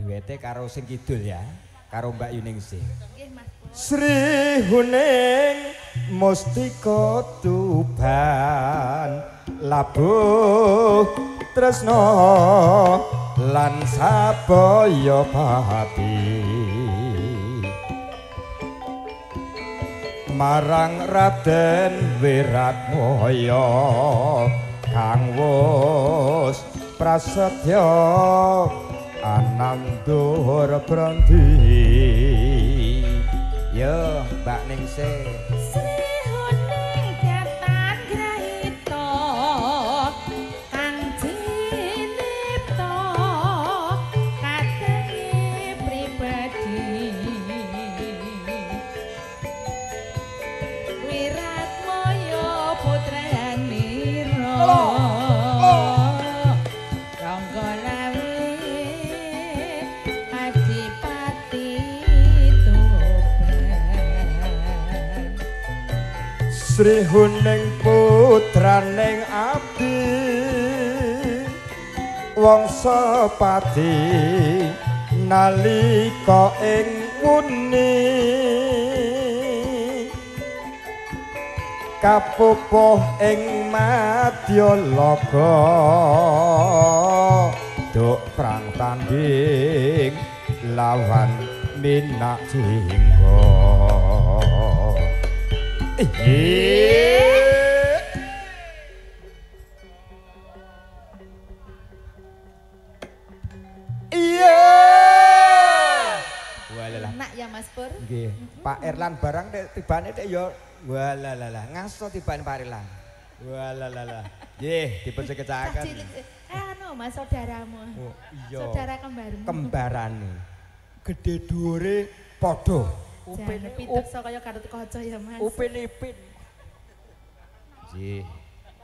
duete karo sing kidul ya, karo Mbak Yuningsih. Nggih, Mas. Sri Huning Mustika Tuban labuh tresno lan sabaya pati marang Raden Wiratmoyo kang wus prasetya anandur branti. Yo, Mbak Ningsih. Sri Huning Jatan Grahita kang jinipta kadenge pribadi Wiratmoyo putranira Ranggalawe Adipati Sri Huning putraning abdi wangsa pati nalika ing wuni kapupuh ing Madyalaga duk prang tanding lawan Minakjingga. Iya. Walalah. Enak ya Mas Pur. Nggih, Pak Erlan barang nek tibane nek ya walalah ngaso tibane Pak Erlan. Walalah. Nggih, dipun sekecakaken. Anu Mas saudaramu. Oh, iya. Saudara kembarmu. Kembarane. Gedhe dhuwure padha. Upin piteksa kaya Garut Kaca ya Mas. Upin-ipin. Nggih.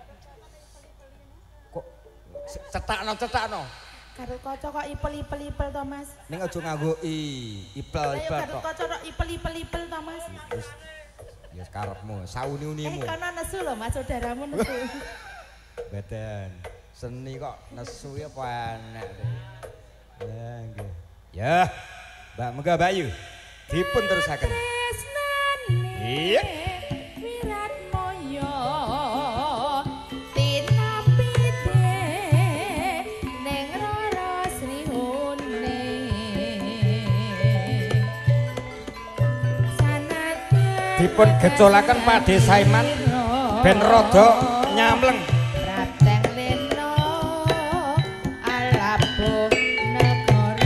Kok cetakno. Garut Kaca kok ipel-ipel to Mas. Ning aja nganggo ipel-ipel Garut tok. Kaca kok ipel-ipel to Mas. Ya karepmu, sauni-unimu. Kono nesu lho Mas saudaramu nesu. Beten. Seni kok nesu ya apa enak. Ya nggih. Ya. Mbak Megah Bayu. Dipun terusaken. Iya. Wiratmoyo tinapite ning Rara Sri Huning. Sanadyan Dipun gecolaken Pakde Saiman ben rada nyamleng. Prateng lena alabuh negara.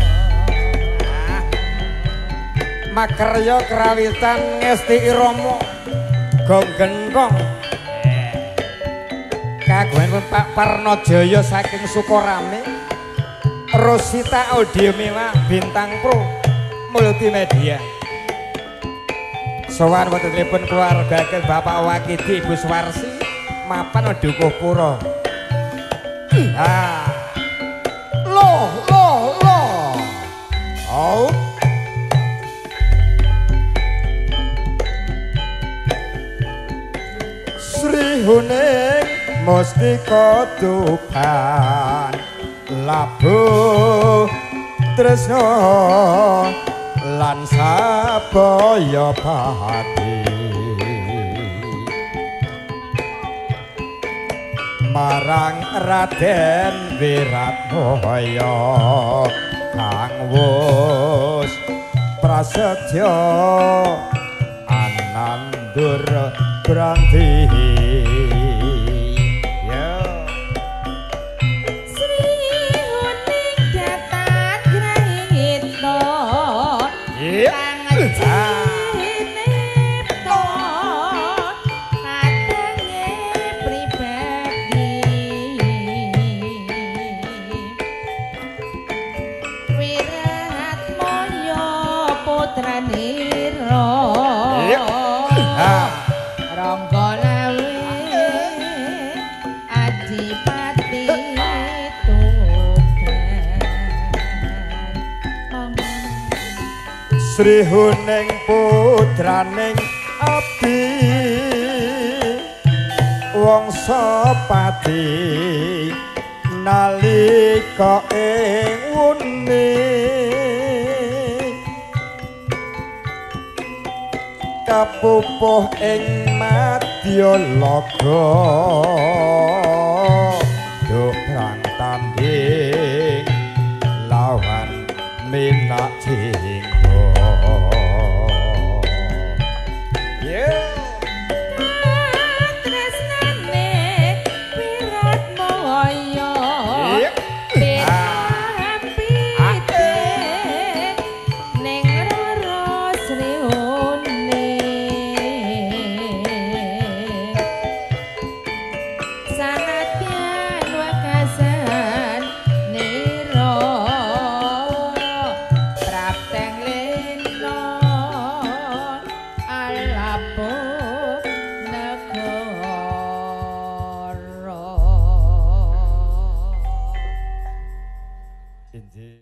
Makarya kerawitan ngesti irama gong gentong kagungan Pak Parnojaya saking Sukorame Rosita Audio Mewah Bintang Pro Multimedia sowan wonten telepon keluarga Bapak Wakidi Ibu Suwarsi mapan Dukuh Pura. Loh oh Sri Huning Mustika Tuban labuh tresno lan sabaya pati marang Raden Wiratmoyo kang wus prasetya anandur branti. Sri Huning Jatan Grahita kang jinipta kadenge pribadi Wiratmoyo putranira Ranggalawe Adipati Tuban. Sri Huning putraning abdi wangsa pati nalika ing wuni kapupuh ing madya laga duk perang tanding lawan minak jinggo tresnane wirat moyo pite ning roro sriune sanadyan wekasan nira prapteng lena alapuh negara.